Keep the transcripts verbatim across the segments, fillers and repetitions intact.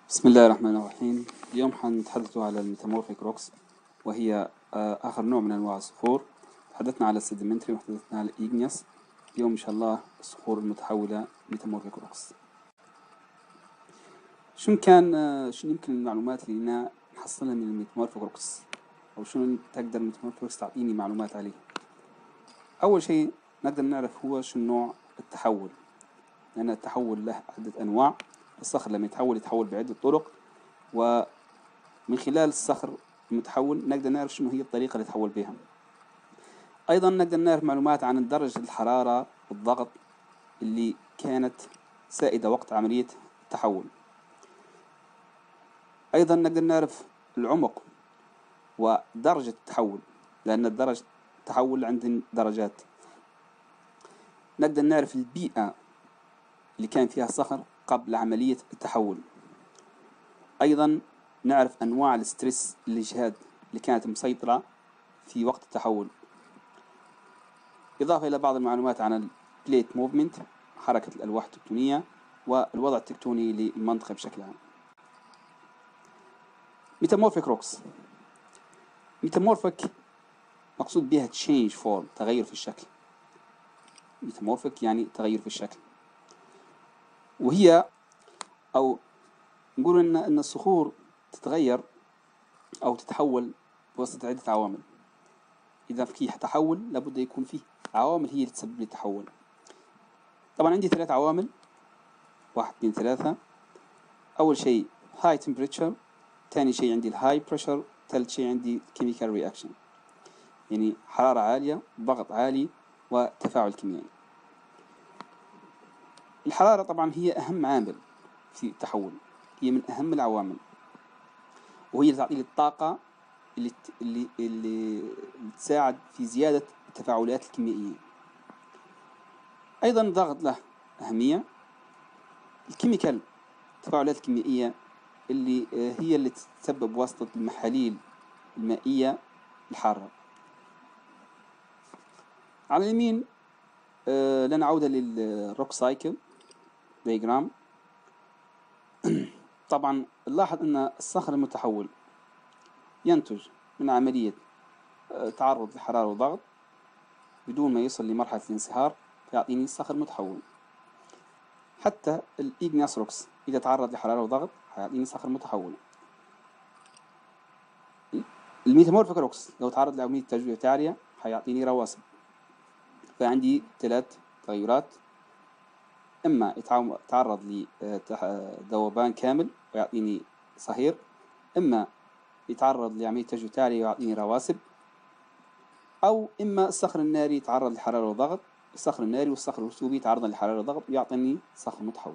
بسم الله الرحمن الرحيم. اليوم حنتحدث على الميتامورفيك روكس، وهي آخر نوع من أنواع الصخور. تحدثنا على السيديمنتري وتحدثنا على الإيجنيوس. اليوم إن شاء الله الصخور المتحولة ميتامورفيك روكس. شنو كان شنو يمكن المعلومات اللي لنا نحصلها من الميتامورفيك روكس، أو شنو تقدر الميتامورفيك روكس تعطيني معلومات عليه؟ أول شيء نقدر نعرف هو شنو نوع التحول، لأن التحول له عدة أنواع. الصخر لما يتحول يتحول بعدة طرق، ومن خلال الصخر المتحول نقدر نعرف شنو هي الطريقة اللي يتحول بها. أيضا نقدر نعرف معلومات عن درجة الحرارة والضغط اللي كانت سائدة وقت عملية التحول. أيضا نقدر نعرف العمق ودرجة التحول، لأن درجة التحول عندنا درجات. نقدر نعرف البيئة اللي كان فيها الصخر قبل عملية التحول. أيضا نعرف أنواع الستريس، الإجهاد اللي كانت مسيطرة في وقت التحول، إضافة إلى بعض المعلومات عن البليت موفمنت، حركة الألواح التكتونية، والوضع التكتوني للمنطقة بشكل عام. ميتامورفيك روكس. ميتامورفيك مقصود بها تشينج فورم، تغير في الشكل. ميتامورفيك يعني تغير في الشكل، وهي أو نقول إن إن الصخور تتغير أو تتحول بواسطة عدة عوامل. إذا في تحول لابد يكون فيه عوامل هي اللي تسبب التحول. طبعا عندي ثلاث عوامل، واحد اثنين ثلاثة. أول شيء high temperature، ثاني شيء عندي الهاي بريشر، ثالث شيء عندي chemical reaction، يعني حرارة عالية، ضغط عالي، وتفاعل كيميائي. الحرارة طبعا هي أهم عامل في التحول، هي من أهم العوامل، وهي اللي تعطي لي الطاقة اللي اللي اللي تساعد في زيادة التفاعلات الكيميائية. أيضا الضغط له أهمية. الكيميكال، التفاعلات الكيميائية اللي هي اللي تسبب واسطة المحاليل المائية الحارة. على اليمين آه لنا عودة للروك سايكل دياجرام. طبعا نلاحظ أن الصخر المتحول ينتج من عملية آه تعرض لحرارة وضغط بدون ما يصل لمرحلة الانصهار، فيعطيني صخر متحول. حتى الإيجنيوس روكس إذا تعرض لحرارة وضغط هيعطيني صخر متحول. الميتامورفيك روكس لو تعرض لعملية تجويع تعرية هيعطيني رواسب. فعندي ثلاث تغيرات: إما يتعرض لذوبان كامل ويعطيني صهير، إما يتعرض لعملية تجويع تعرية ويعطيني رواسب، أو إما الصخر الناري يتعرض لحرارة وضغط. الصخر الناري والصخر الرسوبي يتعرض لحرارة وضغط ويعطيني صخر متحول.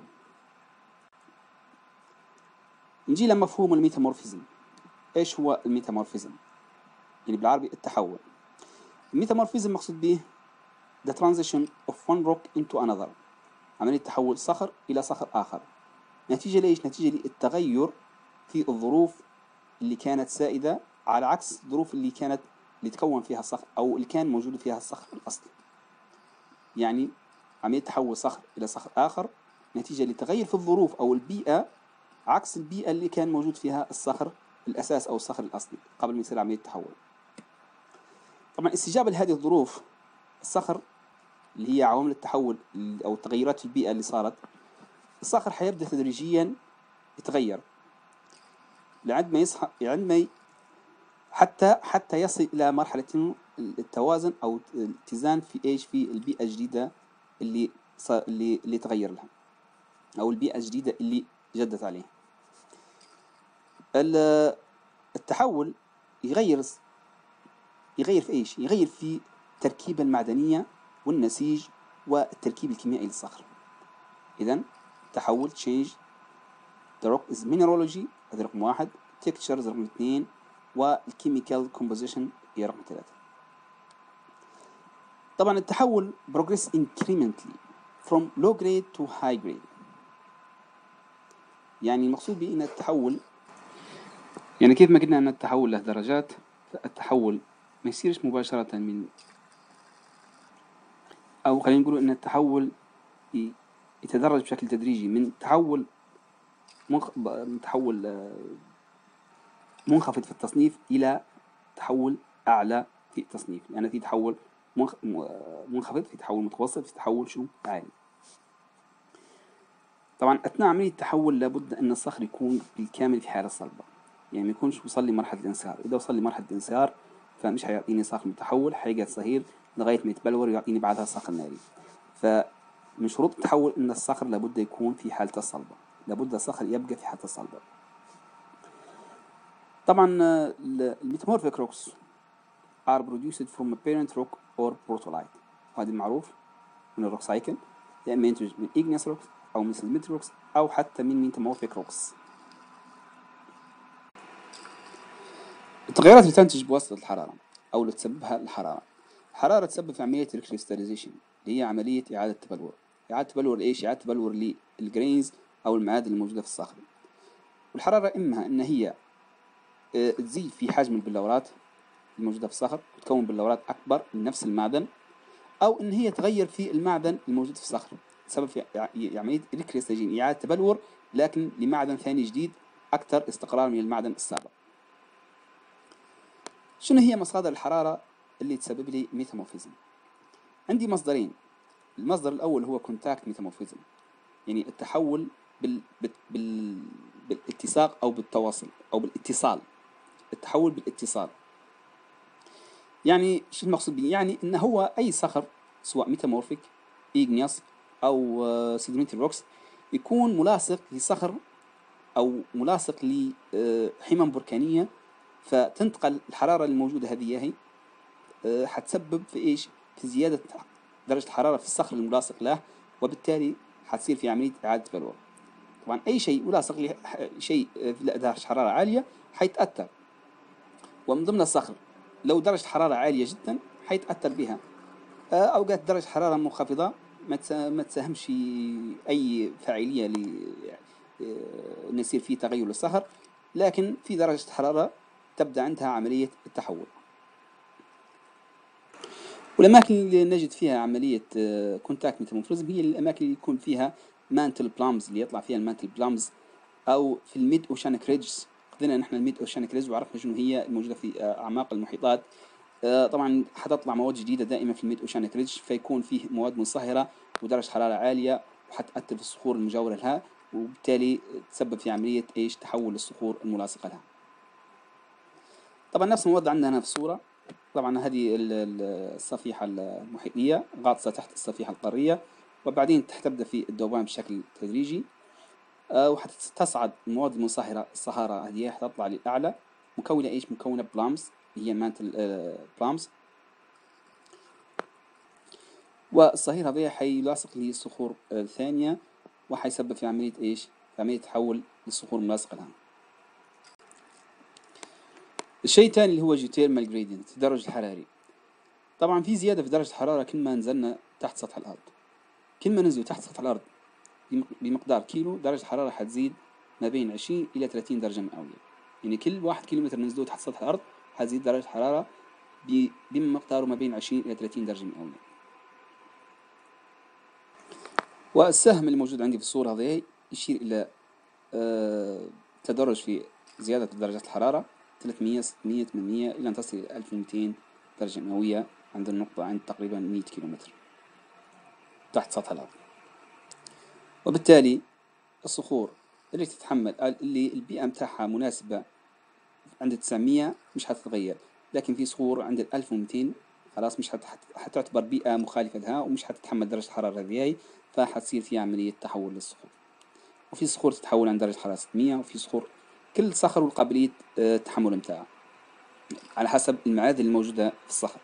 نجي لمفهوم الميتامورفيزم. إيش هو الميتامورفيزم؟ يعني بالعربي التحول. الميتامورفيزم مقصود به the transition of one rock into another، عملية تحول صخر إلى صخر آخر. نتيجة ليش؟ نتيجة للتغير في الظروف اللي كانت سائدة، على عكس الظروف اللي كانت اللي تكون فيها الصخر أو اللي كان موجود فيها الصخر الأصلي. يعني عملية تحول صخر إلى صخر آخر نتيجة لتغير في الظروف أو البيئة، عكس البيئة اللي كان موجود فيها الصخر الأساس أو الصخر الأصلي قبل ما يصير عملية التحول. طبعا استجابة لهذه الظروف الصخر اللي هي عوامل التحول أو التغيرات في البيئة اللي صارت، الصخر حيبدأ تدريجيا يتغير لعند ما يصحى لعند ما ي... حتى حتى يصل إلى مرحلة التوازن أو الاتزان في إيش في البيئة الجديدة اللي صار اللي اللي تغير لها، أو البيئة الجديدة اللي جدت عليه. التحول يغير يغير في إيش؟ يغير في التركيبة المعدنية والنسيج والتركيب الكيميائي للصخر. إذن تحول change the rock is mineralogy، هذا رقم واحد. textures رقم اثنين، والchemical composition هي رقم ثلاثة. طبعا التحول progress incrementally from low grade to high grade، يعني المقصود به أن التحول، يعني كيف ما قلنا أن التحول له درجات، فالتحول ما يصيرش مباشرة من، أو خلينا نقول أن التحول يتدرج بشكل تدريجي من تحول منخ... تحول منخفض في التصنيف إلى تحول أعلى في التصنيف، لأن يعني في تحول منخ... منخفض، في تحول متوسط، في تحول شو عالي. طبعا أثناء عملية التحول لابد أن الصخر يكون بالكامل في حالة صلبة، يعني ما يكونش وصل لمرحلة الانصهار. إذا وصل لمرحلة الانصهار فمش هيعطيني صخر متحول، حيقعد صهير لغاية ما يتبلور ويعطيني بعدها صخر ناري. فمن شروط التحول أن الصخر لابد يكون في حالته الصلبة، لابد الصخر يبقى في حالته الصلبة. طبعا الميتامورفيك روكس are produced from a parent rock or protolite، وهذا المعروف من الروك سايكل، يا اما ينتج من igneous روكس او من سedimentary روكس او حتى من ميتامورفيك روكس. التغيرات اللي تنتج بواسطة الحرارة او اللي تسببها الحرارة. الحرارة تسبب في عملية الكريستاليزيشن اللي هي عملية إعادة تبلور. إعادة تبلور لإيش؟ إعادة تبلور للجرينز أو المعادن الموجودة في الصخر. والحرارة إما إن هي تزيد في حجم البلورات الموجودة في الصخر وتكون بلورات أكبر لنفس المعدن، أو إن هي تغير في المعدن الموجود في الصخر تسبب في عملية الكريستاليزيشن، إعادة تبلور لكن لمعدن ثاني جديد أكثر استقرار من المعدن السابق. شنو هي مصادر الحرارة اللي تسبب لي ميتامورفيزم؟ عندي مصدرين. المصدر الأول هو كونتاكت ميتامورفيزم، يعني التحول بال... بال... بالاتساق أو بالتواصل أو بالاتصال. التحول بالاتصال يعني شو المقصود به؟ يعني إن هو أي صخر سواء ميتامورفيك إيغنيوس أو سيدمنتري روكس يكون ملاصق لصخر أو ملاصق لحمم بركانية، فتنتقل الحرارة الموجودة هذه هي حتسبب في إيش؟ في زيادة درجة الحرارة في الصخر الملاصق له، وبالتالي حتصير في عملية إعادة بلور. طبعا أي شيء يلاصق لشيء في درجة حرارة عالية حيتأثر، ومن ضمن الصخر لو درجة حرارة عالية جدا حيتأثر بها. أوقات درجة حرارة منخفضة ما تساهمش أي فاعلية ل يصير فيه تغير للصخر، لكن في درجة حرارة تبدأ عندها عملية التحول. والأماكن اللي نجد فيها عملية كونتاكت ميتامورفيزم هي الأماكن اللي يكون فيها مانتل بلامز، اللي يطلع فيها المانتل بلامز، أو في الميد أوشانيك ريدجز. قلنا نحن الميد أوشانيك ريدجز وعرفنا شنو هي، الموجودة في أعماق المحيطات. طبعا حتطلع مواد جديدة دائما في الميد أوشانيك ريدج، فيكون فيه مواد منصهرة ودرجة حرارة عالية وحتأثر في الصخور المجاورة لها، وبالتالي تسبب في عملية إيش؟ تحول الصخور الملاصقة لها. طبعا نفس المواد عندنا هنا في الصورة. طبعا هذه الصفيحة المحيطية غاطسة تحت الصفيحة القارية، وبعدين تبدأ في الذوبان بشكل تدريجي، أه وحتصعد المواد المنصهرة الصهارة هذه حتطلع للأعلى، مكونة إيش؟ مكونة بلامز، هي مانتل أه بلامز، والصهير هذا حيلاصق للصخور الثانية وحيسبب في عملية إيش؟ في عملية تحول للصخور الملاصقة لها. الشيء الثاني اللي هو جيوثيرمال جريدينت، التدرج الحراري. طبعا في زيادة في درجة الحرارة كل ما نزلنا تحت سطح الأرض. كل ما ننزل تحت سطح الأرض بمقدار كيلو، درجة الحرارة حتزيد ما بين عشرين إلى ثلاثين درجة مئوية. يعني كل واحد كيلومتر ننزله تحت سطح الأرض حتزيد درجة الحرارة بمقدار ما بين عشرين إلى ثلاثين درجة مئوية. والسهم الموجود عندي في الصورة هذه يشير إلى أه تدرج في زيادة درجة الحرارة ثلاثمئة ستمئة ثمانمئة إلى أن تصل إلى ألف ومئتين درجة مئوية عند النقطة عند تقريبا مئة كيلومتر تحت سطح الأرض. وبالتالي الصخور اللي تتحمل اللي البيئة متاعها مناسبة عند تسعمئة مش هتتغير، لكن في صخور عند ألف ومئتين خلاص مش هتعتبر بيئة مخالفة لها ومش هتتحمل درجة الحرارة هذه، فحتصير فيها عملية تحول للصخور. وفي صخور تتحول عند درجة حرارة ستمئة، وفي صخور كل صخر والقابلية التحمل متاعها على حسب المعادن الموجودة في الصخر.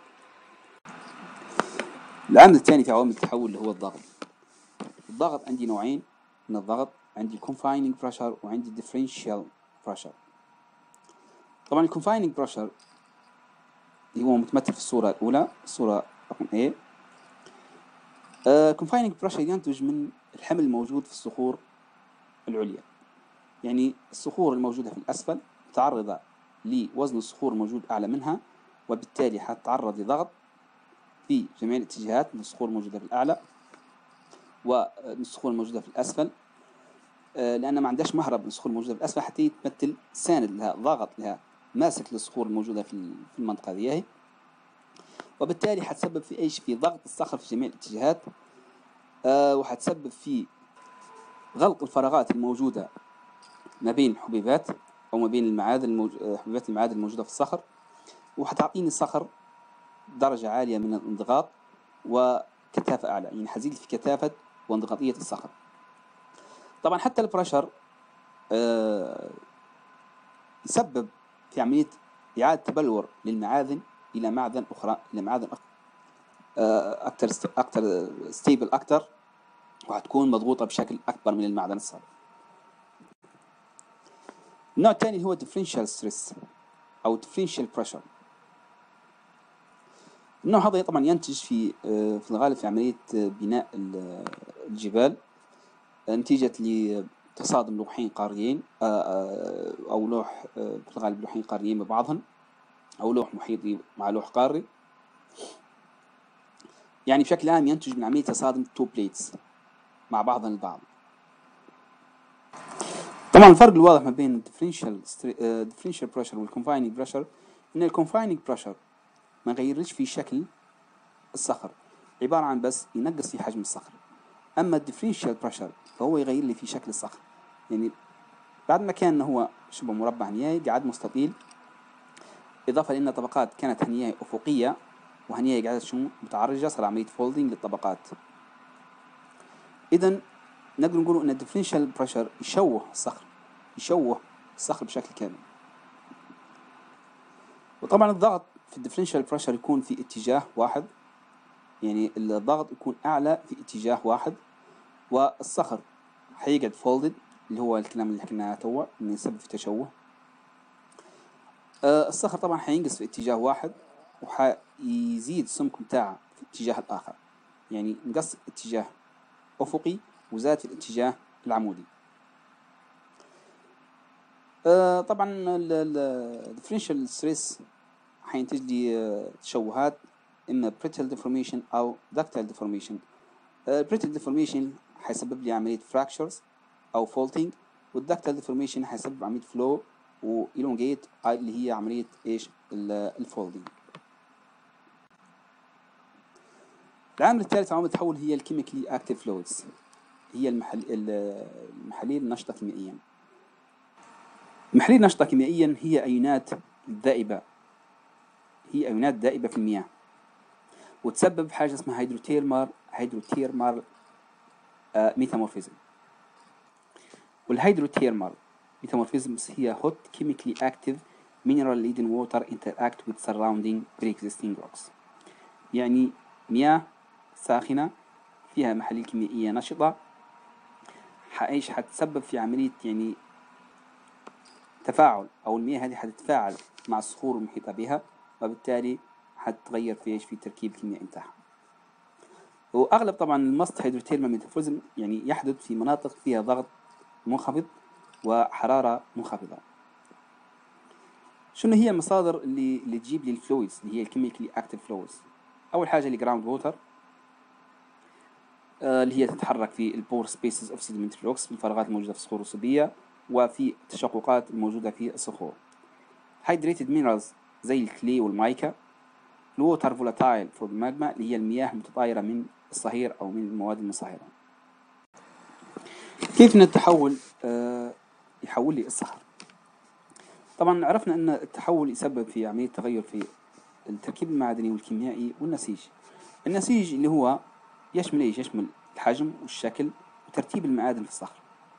العامل الثاني في عوامل التحول اللي هو الضغط. الضغط عندي نوعين من الضغط، عندي confining pressure وعندي differential pressure. طبعا confining pressure اللي هو متمثل في الصورة الأولى، الصورة رقم A. uh, confining pressure ينتج من الحمل الموجود في الصخور العليا، يعني الصخور الموجودة في الأسفل متعرضة لوزن الصخور الموجود أعلى منها، وبالتالي حتتعرض لضغط في جميع الاتجاهات من الصخور الموجودة في الأعلى والصخور الموجودة في الأسفل. آه لأن ما عندهاش مهرب للصخور الموجودة في الأسفل حتى تمثل ساند لها، ضاغط لها، ماسك للصخور الموجودة في المنطقة هذه، وبالتالي حتسبب في ايش؟ في ضغط الصخر في جميع الاتجاهات، آه وحتسبب في غلق الفراغات الموجودة ما بين الحبيبات أو ما بين المعادن الموج... حبيبات المعادن الموجودة في الصخر، وحتعطيني الصخر درجة عالية من الانضغاط وكثافة أعلى، يعني حزيد في كثافة وانضغاطية الصخر. طبعا حتى البرشر آه يسبب في عملية إعادة تبلور للمعادن إلى معدن أخرى، إلى معادن آه أكثر أكثر ستيبل أكثر، وهتكون مضغوطة بشكل أكبر من المعدن السابق. النوع الثاني هو differential stress أو differential pressure. النوع هذا طبعا ينتج في في الغالب في عملية بناء الجبال نتيجة لتصادم لوحين قاريين أو لوح في الغالب لوحين قاريين ببعضهم، أو لوح محيطي مع لوح قاري، يعني بشكل عام ينتج من عملية تصادم تو بليتس مع بعضهم البعض. طبعا الفرق الواضح ما بين differential differential pressure والconfining pressure إن الconfining pressure ما غيرش في شكل الصخر، عبارة عن بس ينقص في حجم الصخر. أما الديفرنشال بريشر فهو يغير لي في شكل الصخر، يعني بعد ما كان هو شبه مربع نهائي قاعد مستطيل، إضافة لأن طبقات كانت هنية أفقية وهنية قاعدة شو متعرجة، صار عملية فولدينج للطبقات. إذن نقدر نقول أن الديفرنشال بريشر يشوه الصخر، يشوه الصخر بشكل كامل. وطبعا الضغط في الديفرنشال بريشر يكون في اتجاه واحد، يعني الضغط يكون أعلى في اتجاه واحد، والصخر حيقعد فولدد اللي هو الكلام اللي حكيناه توا إنه يسبب في تشوه. آه الصخر طبعا حينقص في اتجاه واحد وحيزيد السمك بتاعه في الاتجاه الآخر، يعني نقص اتجاه أفقي وزاد في الاتجاه العمودي. آه طبعا الديفرنشال ستريس حينتج لي آه تشوهات، إما brittle deformation أو ductile deformation. آه brittle deformation حيسبب لي عملية fractures أو faulting، والductile deformation حيسبب عملية flow و elongate اللي هي عملية إيش؟ الفولدينج. العامل الثالث عوامل التحول هي الكيميكلي active fluids، هي المحل المحاليل النشطة كيميائيا. المحاليل النشطة كيميائيا هي أيونات ذائبة، هي أيونات ذائبة في المياه، وتسبب حاجة اسمها هيدروثيرمال هيدروثيرمال آه ميتامورفيزم. والهيدروثيرمال ميتامورفيزمز هي hot chemically active mineral leading water interact with surrounding pre-existing rocks، يعني مياه ساخنة فيها محاليل كيميائية نشطة حايش حتسبب في عملية يعني تفاعل، أو المياه هذه حتتفاعل مع الصخور المحيطة بها، وبالتالي حتتغير في إيش؟ في تركيب الكيميائي بتاعها. وأغلب طبعا المست هيدروثيرمال ميتامورفيزم يعني يحدث في مناطق فيها ضغط منخفض وحرارة منخفضة. شنو هي المصادر اللي اللي تجيب لي الفلويدز اللي هي الكيميكلي اكتيف فلويدز؟ أول حاجة الجراوند ووتر آه اللي هي تتحرك في البور سبيسز اوف سيدمنتري روكس، في الفراغات الموجودة في الصخور الرسوبية وفي التشققات الموجودة في الصخور. هايدريتد مينرالز زي الكلي والمايكا. الووتر فولاتايل فور الماجما اللي هي المياه المتطايرة من الصهير أو من المواد المصهرة. كيف نتحول آه يحول لي الصخر؟ طبعا عرفنا أن التحول يسبب في عملية تغير في التركيب المعدني والكيميائي والنسيج. النسيج اللي هو يشمل ايش؟ يشمل الحجم والشكل وترتيب المعادن في الصخر.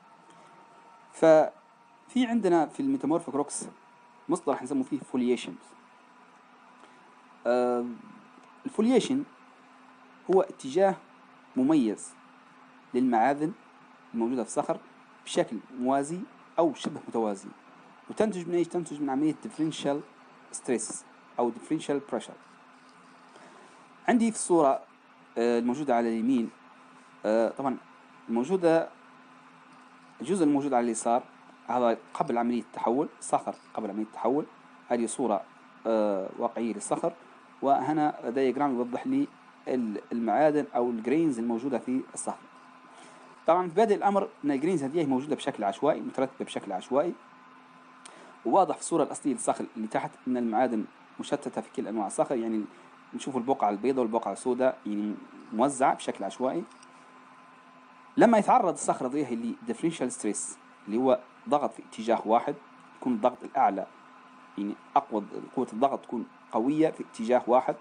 ففي عندنا في الميتامورفيك روكس مصطلح نسميه فيه فوليشن. آه الفوليشن هو اتجاه مميز للمعادن الموجودة في الصخر بشكل موازي أو شبه متوازي، وتنتج من ايش؟ تنتج من عملية differential stress أو differential pressure. عندي في الصورة آه الموجودة على اليمين آه طبعا الموجودة الجزء الموجود على اليسار هذا قبل عملية التحول، صخر قبل عملية التحول. هذه صورة آه واقعية للصخر، وهنا دايجرام يوضح لي المعادن أو الجرينز الموجودة في الصخر. طبعا في بادئ الأمر أن الجرينز هذه موجودة بشكل عشوائي، مترتبة بشكل عشوائي، وواضح في الصورة الأصلية للصخر اللي تحت أن المعادن مشتتة في كل أنواع الصخر، يعني نشوف البقعة البيضاء والبقعة السوداء يعني موزعة بشكل عشوائي. لما يتعرض الصخرة هذه اللي differential stress اللي هو ضغط في اتجاه واحد، يكون الضغط الأعلى يعني أقوى، قوة الضغط تكون قوية في اتجاه واحد،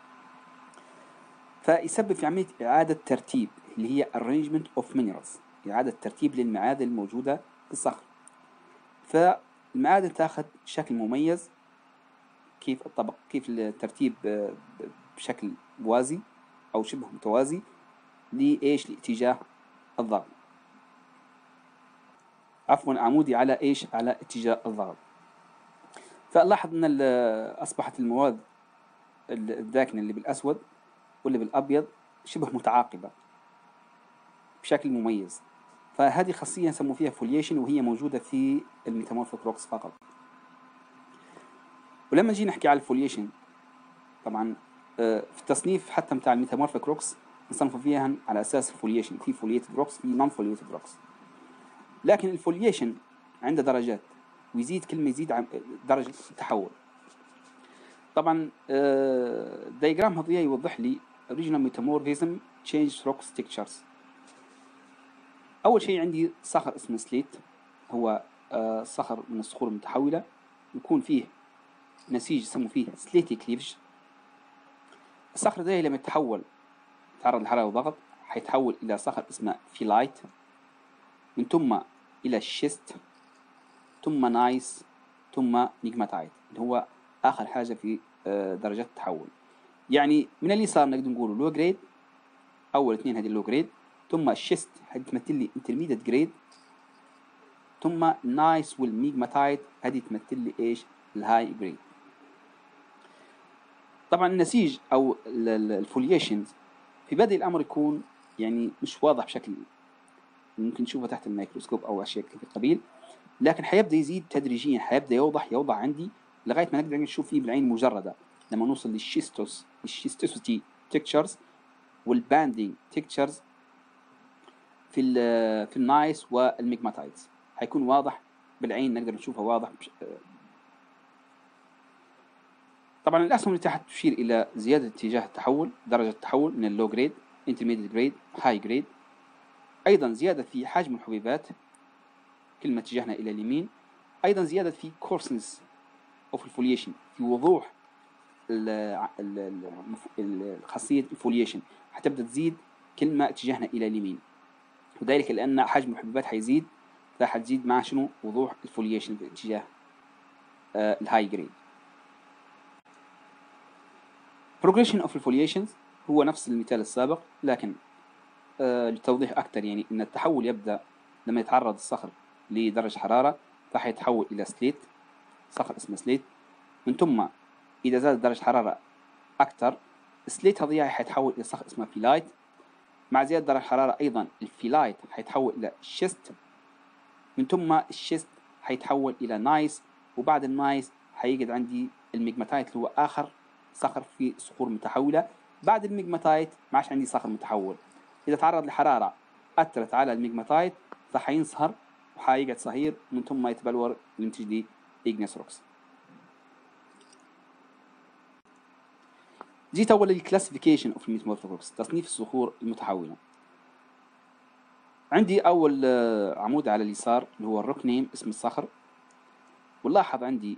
فيسبب في عملية إعادة ترتيب اللي هي arrangement of minerals، إعادة ترتيب للمعادن الموجودة في الصخر. فالمعادن تأخذ شكل مميز، كيف الطبق كيف الترتيب بشكل موازي أو شبه متوازي لإيش لاتجاه الضغط، عفوا عمودي على إيش على اتجاه الضغط. فلاحظ أن أصبحت المواد الداكنة اللي بالأسود واللي بالأبيض شبه متعاقبة بشكل مميز، فهذه خاصية نسمو فيها فوليشن، وهي موجودة في الميتامورفيك روكس فقط. ولما نجي نحكي على الفوليشن، طبعا في التصنيف حتى متاع الميتامورفيك روكس نصنفوا فيها على أساس الفوليشن، في فوليتد روكس في نون فوليتد روكس، لكن الفوليشن عنده درجات، ويزيد كل ما يزيد درجة التحول. طبعا الدياجرام هذا يوضح لي Regional Metamorphism Change Rock Structures. أول شيء عندي صخر اسمه سليت، هو صخر من الصخور المتحولة، يكون فيه نسيج يسموه فيه سليتي كليفج. الصخر ده لما يتحول يتعرض لحرارة وضغط حيتحول إلى صخر اسمه فيلايت، من ثم إلى شيست، ثم نايس، ثم نيجماتايت اللي هو آخر حاجة في درجات التحول. يعني من اليسار نقدر نقول لو جريد، أول اثنين هذه اللو جريد، ثم الشيست هذه تمثل لي انترميديت جريد، ثم نايس والميجماتايت هذه تمثل لي إيش الهاي جريد. طبعا النسيج أو الفوليشنز في بدء الأمر يكون يعني مش واضح بشكل ممكن نشوفه تحت الميكروسكوب أو أشياء في القبيل، لكن حيبدأ يزيد تدريجيا، حيبدأ يوضح يوضح عندي لغاية ما نقدر نشوف فيه بالعين المجردة لما نوصل للشيستوس الشيستوسيتي تكتشرز والباندينج تكتشرز في ال في النايس والميجماتايتس، حيكون واضح بالعين نقدر نشوفه واضح. طبعا الأسهم اللي تحت تشير إلى زيادة اتجاه التحول، درجة التحول من اللو جريد intermediate جريد هاي جريد. أيضا زيادة في حجم الحبيبات كل ما اتجهنا إلى اليمين، أيضا زيادة في coarseness of الفوليشن، في وضوح الخاصية الفوليشن حتبدأ تزيد كل ما اتجهنا إلى اليمين، وذلك لأن حجم الحبيبات حيزيد، فحتزيد مع شنو وضوح الفوليشن في اتجاه آه الهاي جريد. progression of الفوليشنز هو نفس المثال السابق، لكن آه لتوضيح أكثر يعني أن التحول يبدأ لما يتعرض الصخر لدرجة حرارة فحيتحول إلى سليت، صخر اسمه سليت، من ثم إذا زادت درجة حرارة أكثر السليت هذه حيتحول إلى صخر اسمه فيلايت، مع زيادة درجة الحرارة أيضا الفيلايت حيتحول إلى شيست، من ثم الشيست حيتحول إلى نايس، وبعد النايس حيقعد عندي الميجماتايت اللي هو آخر صخر في صخور متحولة. بعد الميجماتايت ما عادش عندي صخر متحول، إذا تعرض لحرارة أثرت على الميجماتايت فحينصهر وحيقعد صهير، من ثم يتبلور وينتج لي إيجنيس روكس. جيت أول الكلاسيفيكيشن أوف الميتامورفيك روكس، تصنيف الصخور المتحولة. عندي أول عمود على اليسار اللي هو الروك نيم اسم الصخر، ولاحظ عندي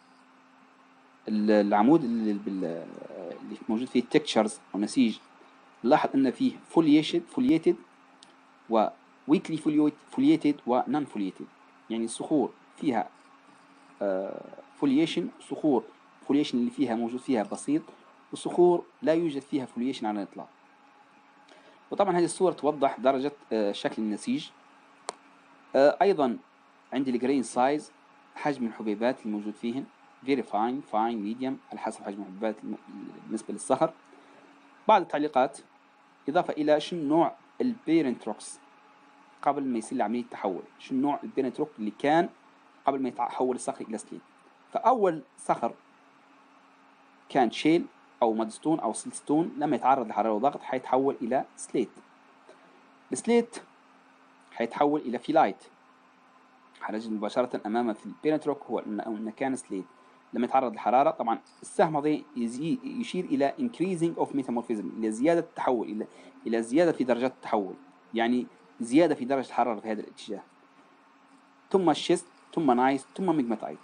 العمود اللي, اللي موجود فيه تكتشرز أو نسيج، لاحظ أن فيه فولييتد فولييتد وويكلي فولييتد ونون فولييتد، يعني الصخور فيها فولييشن، صخور فولييشن اللي فيها موجود فيها بسيط، وصخور لا يوجد فيها فولييشن على الإطلاق. وطبعا هذه الصورة توضح درجة شكل النسيج. أيضا عندي الجرين سايز، حجم الحبيبات الموجود فيهن very fine fine medium على حسب حجم الحبيبات بالنسبة للصخر. بعض التعليقات إضافة إلى شنو نوع البيرنت روكس قبل ما يصير عملية التحول، شنو نوع البيرنت روك اللي كان قبل ما يتحول الصخر إلى سليت. فأول صخر كان شيل أو مادستون أو سلستون، لما يتعرض لحرارة وضغط حيتحول إلى سليت. السليت حيتحول إلى فيلايت. حنجد مباشرة أمامه في البيرنت روك هو أنه كان سليت. لما يتعرض للحرارة طبعا السهم هذا يشير إلى increasing of metamorphism، إلى زيادة التحول، إلى إلى زيادة في درجات التحول، يعني زيادة في درجة الحرارة في هذا الاتجاه. ثم الشيست، ثم نايس، ثم ميجماتايت.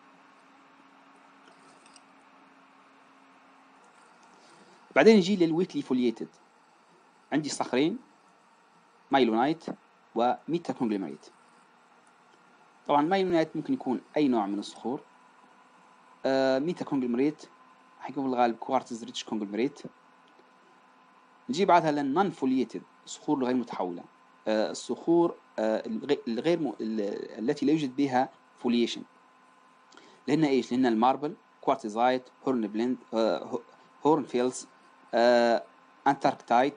بعدين نجي للويكلي فولييتد. عندي صخرين، مايلونايت وميتا كونجلوميريت. طبعا مايلونايت ممكن يكون أي نوع من الصخور. آه ميتا كونجلوميريت حيكون بالغالب كوارتز ريتش كونجلوميريت. نجي بعدها للنون فولييتد، الصخور الغير متحولة. آه الصخور آه الغير م... التي لا يوجد بها فوليشن. لأن إيش؟ لأن الماربل، كوارتزايت، هورن بلند، آه هورن فيلز، آه أنتاركتايت،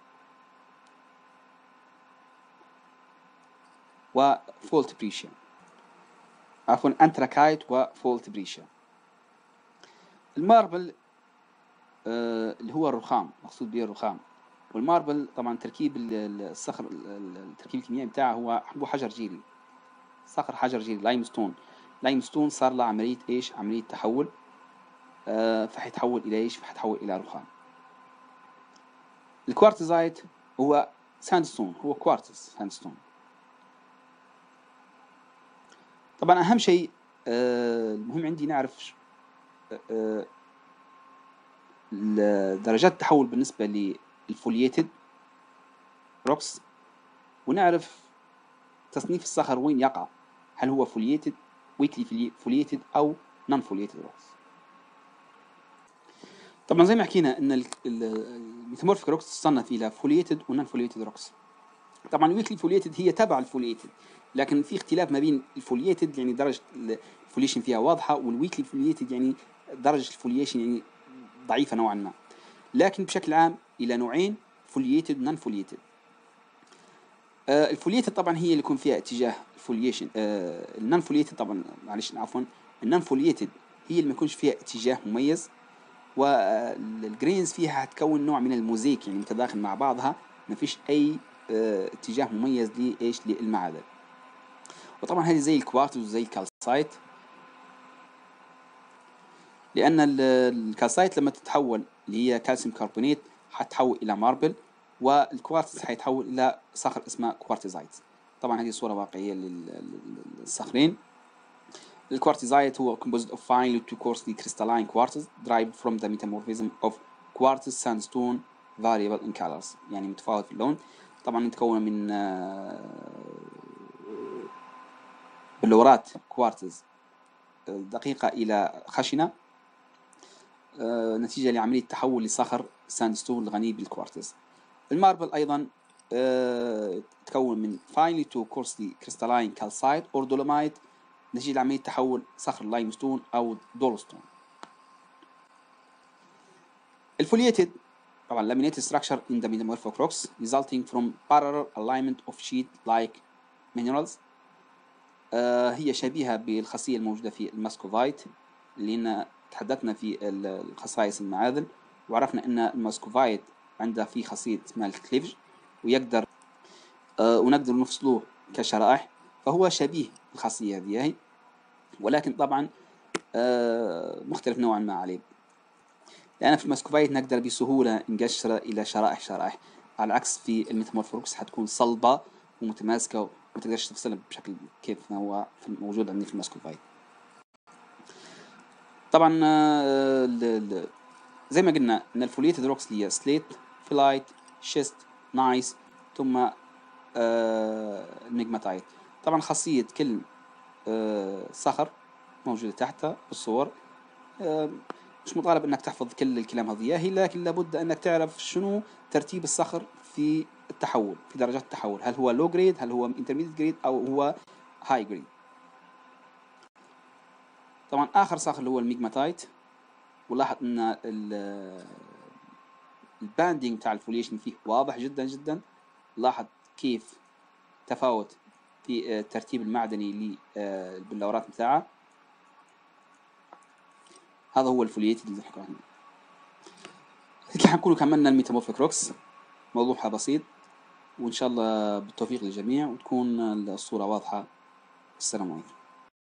وفولت بريشيا. عفوا أنتراكايت وفولت بريشيا. الماربل آه اللي هو الرخام، مقصود به الرخام. والماربل طبعا تركيب الصخر، التركيب الكيميائي بتاعه هو هو حجر جيري، صخر حجر جيري، لايمستون. لايمستون صار له عملية ايش؟ عملية تحول، آه فحيتحول الى ايش؟ فحيتحول الى رخام. الكوارتزايت هو ساندستون، هو كوارتز ساندستون. طبعا اهم شيء آه المهم عندي نعرف آه درجات التحول بالنسبة للفولييتد روكس، ونعرف تصنيف الصخر وين يقع، هل هو فولييتد، ويكلي فولييتد أو نون فولييتد روكس. طبعا زي ما حكينا ان الميتامورفيك روكس تصنف الى فولييتد ونون فولييتد روكس. طبعا الويكلي فولييتد هي تبع الفولييتد، لكن في اختلاف ما بين الفولييتد يعني درجة الفوليشن فيها واضحة، والويكلي فولييتد يعني درجة الفوليشن يعني ضعيفة نوعا ما. لكن بشكل عام الى نوعين، فولييتد ونون فولييتد. آه الفولييتد طبعا هي اللي يكون فيها اتجاه الفوليشن. آه النون فولييتد طبعا معلش عفوا النون فولييتد هي اللي ما يكونش فيها اتجاه مميز، والجرينز فيها هتكون نوع من الموزيك يعني متداخل مع بعضها، ما فيش اي اه اتجاه مميز لايش للمعادن. وطبعا هذه زي الكوارتز وزي الكالسايت، لان الكالسايت لما تتحول اللي هي كالسيوم كربونات هتتحول الى ماربل، والكوارتز هيتحول الى صخر اسمها كوارتزايت. طبعا هذه صورة واقعية للصخرين. الكوارتزايت هو composed of finely to coarsely crystalline quartz derived from the metamorphism of quartz sandstone variable in colors، يعني متفاوت في اللون. طبعا يتكون من بلورات كوارتز دقيقة إلى خشنة، نتيجة لعملية تحول لصخر ساندستون الغني بالكوارتز. الماربل أيضا تتكون من finely to coarsely crystalline calcite or dolomite، نتيجة لعملية تحول صخر اللايمستون أو دولستون. الفولييتد طبعا laminated structure in the metamorphic rocks resulting from parallel alignment of sheet-like minerals. آه هي شبيهة بالخاصية الموجودة في الماسكوفايت، لأن تحدثنا في الخصائص المعادن وعرفنا أن الماسكوفايت عنده في خاصية اسمها الكليفج، ويقدر آه ونقدر نفصله كشرائح، فهو شبيه بالخاصية هذه، ولكن طبعا آه مختلف نوعا ما عليه، لأن في الماسكوفايت نقدر بسهولة نقشره إلى شرائح شرائح، على عكس في الميتامورفيك روكس حتكون صلبة ومتماسكة وما تقدرش تفصلها بشكل كيف ما هو موجود عندي في الماسكوفايت. طبعا آه زي ما قلنا ان الفولييتد روكس هي سليت، فيلايت، شيست، نايس، ثم آه الميجماتايت. طبعا خاصية كل آه صخر موجودة تحتها بالصور. آه مش مطالب انك تحفظ كل الكلام هذه، لكن لابد انك تعرف شنو ترتيب الصخر في التحول، في درجات التحول، هل هو لو جريد، هل هو انترميديت جريد، او هو هاي جريد. طبعا اخر صخر اللي هو الميجماتايت، ولاحظ ان الباندينج بتاع الفوليشن فيه واضح جدا جدا. لاحظ كيف تفاوت في الترتيب المعدني للبلورات بتاعه. هذا هو الفولييتد اللي نحكي عنه. هيك حنكون كملنا الميتامورفيك روكس، موضوعها بسيط. وإن شاء الله بالتوفيق للجميع وتكون الصورة واضحة. السلام عليكم.